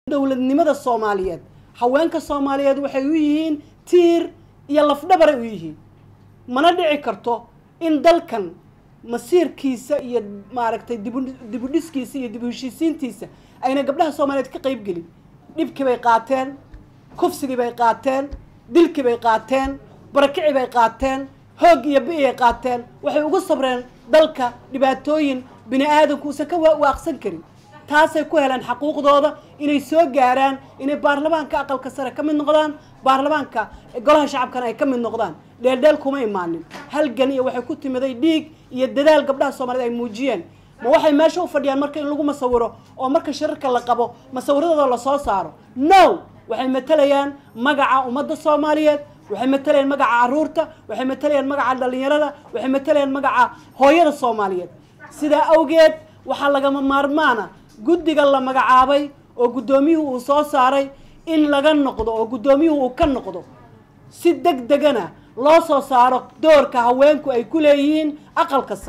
dowladnimada Soomaaliyeed haweenka Soomaaliyeed waxay u yihiin tiir iyo lafdhabar u yihiin mana dhici karto in dalkan masiirkiisa iyo maaragtay dib u dhiskiisa iyo dib u heshiisiintiisa ayna gabdhaha Soomaaliyeed ka qayb gelin dhibkii bay qaateen kufsigii bay qaateen dilkii bay qaateen barakicii bay qaateen hoog iyo bi'ay qaateen waxay ugu sabreen dalka dhibaatooyin bini aadamku ka waaqsan karin taasay ku helaan xuquuqdooda inay soo gaaraan inay baarlamaanka aqalka sare ka mid noqdaan baarlamaanka golaha shacabkana ay ka mid noqdaan dheeldheel kuma imaanin halgan iyo waxay ku timiday dhiig iyo dadaal gabdhaha Soomaaliyeed ay muujiyeen ma waxay meesha u fadhiyaan marka in lagu masawiro oo marka shirarka la qabo masawiradooda la soo saaro no waxay matalayaan magaca ummadda Soomaaliyeed waxay matalayaan magaca caruurta waxay matalayaan magaca dhalinyarada waxay matalayaan magaca hooyada Soomaaliyeed sida awgeed waxa laga maarmaana guddiga la magacaabay oo gudoomiyuhu uu soo saaray in laga noqdo oo gudoomiyuhu uu ka noqdo si degdegana loo soo saaro doorka haweenku ay ku leeyihiin aqalka